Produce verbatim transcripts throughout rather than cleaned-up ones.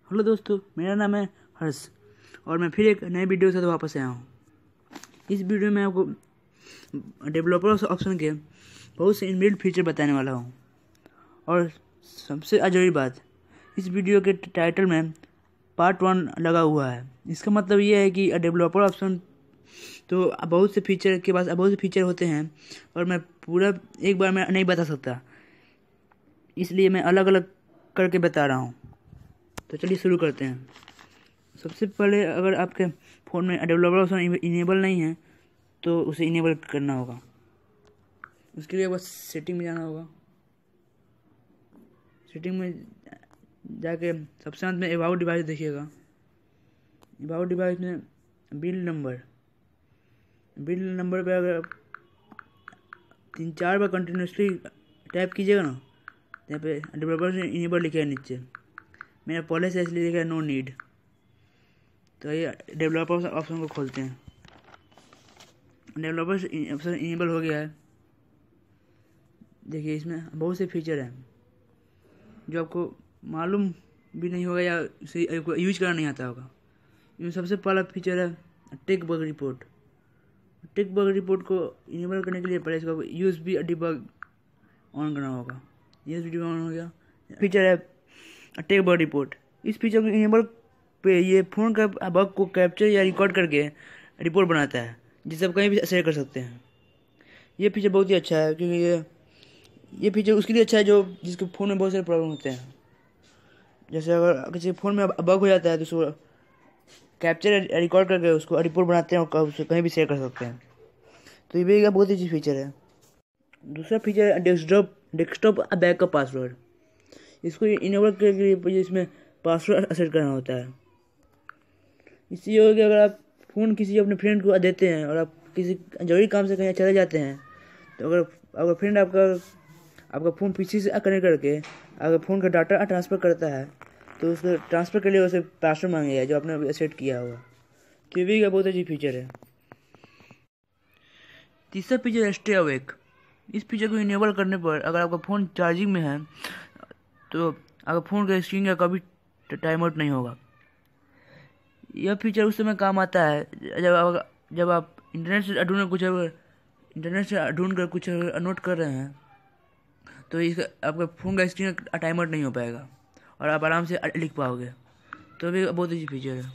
Hello दोस्तों, मेरा नाम है हर्ष और मैं फिर एक नए वीडियो के साथ वापस आया हूँ। इस वीडियो में आपको डेवलपर ऑप्शन के बहुत से इनबिल्ट फीचर बताने वाला हूँ। और सबसे अजरूरी बात, इस वीडियो के टाइटल में पार्ट वन लगा हुआ है। इसका मतलब ये है कि डेवलपर ऑप्शन तो बहुत से फीचर के पास बहुत से फीचर होते हैं और मैं पूरा एक बार में नहीं बता सकता, इसलिए मैं अलग अलग करके बता रहा हूँ। तो चलिए शुरू करते हैं। सबसे पहले, अगर आपके फ़ोन में डेवलपर ऑप्शन इनेबल नहीं है तो उसे इनेबल करना होगा। उसके लिए बस सेटिंग में जाना होगा। सेटिंग में जाके सबसे अंत में अबाउट डिवाइस देखिएगा। अबाउट डिवाइस में बिल नंबर बिल नंबर पे अगर तीन चार बार कंटिन्यूसली टाइप कीजिएगा ना, यहाँ पे डेवलपर से इनेबल लिखा है नीचे। मेरा पहले से इसलिए लिखा है नो नीड। तो ये डेवलपर ऑप्शन को खोलते हैं। डेवलपर ऑप्शन इनेबल हो गया है। देखिए, इसमें बहुत से फीचर हैं जो आपको मालूम भी नहीं होगा या उसे यूज करना नहीं आता होगा। इसमें सबसे पहला फीचर है take bug report. Take bug report को इनेबल करने के लिए पहले इसको यूज भी डिबग ऑन करना होगा। यूज भी डिबग ऑन हो गया। फीचर है टेक बग रिपोर्ट। इस फीचर को इनेबल पे ये फ़ोन का बग को कैप्चर या रिकॉर्ड करके रिपोर्ट बनाता है, जिसे आप कहीं भी शेयर कर सकते हैं। ये फीचर बहुत ही अच्छा है, क्योंकि ये ये फीचर उसके लिए अच्छा है जो जिसके फ़ोन में बहुत सारे प्रॉब्लम होते हैं। जैसे अगर किसी फ़ोन में बग हो जाता है तो उसको कैप्चर रिकॉर्ड करके उसको रिपोर्ट बनाते हैं और उसको कहीं भी शेयर कर सकते हैं। तो ये भी एक बहुत ही अच्छी फीचर है। दूसरा फीचर है डेस्कटॉप डेस्कटॉप बैकअप पासवर्ड। इसको इनेबल करने के लिए इसमें पासवर्ड सेट करना होता है। इससे ये हो कि अगर आप फ़ोन किसी अपने फ्रेंड को देते हैं और आप किसी जरूरी काम से कहीं चले जाते हैं, तो अगर अगर फ्रेंड आपका आपका फ़ोन पीछे से कनेक्ट करके अगर फ़ोन का डाटा ट्रांसफ़र करता है तो उसको ट्रांसफ़र के लिए उसे पासवर्ड मांगेगा जो आपने सेट किया होगा। तो ये भी का बहुत अच्छी फीचर है। तीसरा फीचर है स्टे अवेक। इस फीचर को इनेबल करने पर अगर आपका फ़ोन चार्जिंग में है तो अगर फ़ोन का स्क्रीन का कभी टाइम आउट नहीं होगा। यह फीचर उस समय काम आता है जब आप जब आप इंटरनेट से ढूंढ कुछ इंटरनेट से ढूंढ कर कुछ नोट कर रहे हैं, तो इस आपका फ़ोन का स्क्रीन का टाइम आउट नहीं हो पाएगा और आप आराम से लिख पाओगे। तो भी बहुत अच्छी फीचर है।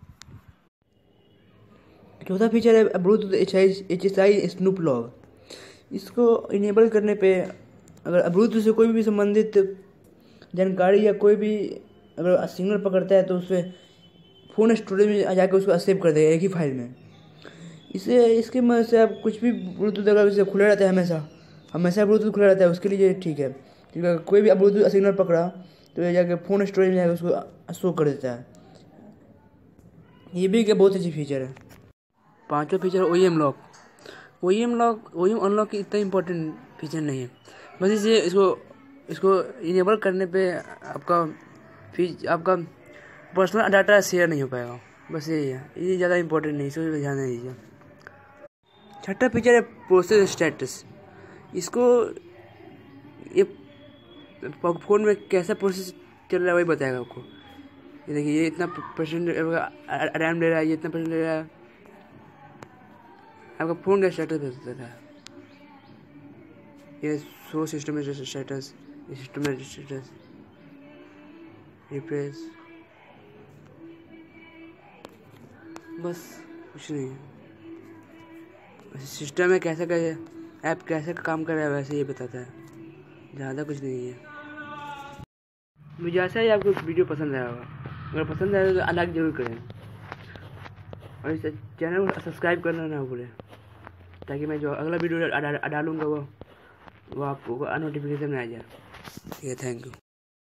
चौथा फीचर है Bluetooth H S I snoop log. इसको इनेबल करने पे अगर ब्लूटूथ से कोई भी संबंधित जानकारी या कोई भी अगर सिग्नल पकड़ता है तो उससे फ़ोन स्टोरेज में जाकर उसको सेव कर देगा एक ही फाइल में। इससे इसके मदद से आप कुछ भी ब्लूटूथ अगर इसे खुला रहता है हमेशा हमेशा ब्लूटूथ खुला रहता है उसके लिए ठीक है, क्योंकि अगर कोई भी ब्लूटूथ सिग्नल पकड़ा तो ये जाकर फ़ोन स्टोरेज में जाकर उसको शो कर देता है। ये भी क्या बहुत अच्छी फीचर है। पाँचवा feature O E M lock. O E M lock O E M unlock की इतना इंपॉर्टेंट फीचर नहीं है। बस इसे इसको इसको इनेबल करने पे आपका फीच आपका पर्सनल डाटा शेयर नहीं हो पाएगा। बस यही है, ये ज़्यादा इंपॉर्टेंट नहीं, इसको ध्यान नहीं दीजिए। छठा फीचर है प्रोसेस स्टेटस। इसको ये फ़ोन में कैसा प्रोसेस चल रहा है वही बताएगा आपको। ये देखिए, ये इतना परसेंट रैम ले रहा है, ये इतना परसेंट ले रहा है। आपका फ़ोन का स्टेटस बता रहा है। ये show system status, system status, refresh, बस कुछ नहीं है। सिस्टम में कैसे कैसे ऐप कैसे काम कर रहा है वैसे ये बताता है, ज़्यादा कुछ नहीं है। मुझे आशा है आपको वीडियो पसंद आया होगा। अगर पसंद आया तो लाइक जरूर करें और इस चैनल को सब्सक्राइब करना ना भूलें, ताकि मैं जो अगला वीडियो डालूँगा वो वो आपको नोटिफिकेशन में आ जाए। ठीक है, थैंक यू।